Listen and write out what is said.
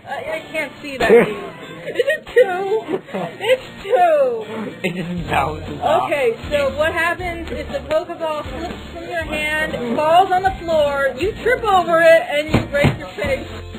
I can't see that. Is it 2? It's 2. It just bounces off. Okay, so what happens is the Pokeball slips from your hand, falls on the floor, you trip over it, and you break your face.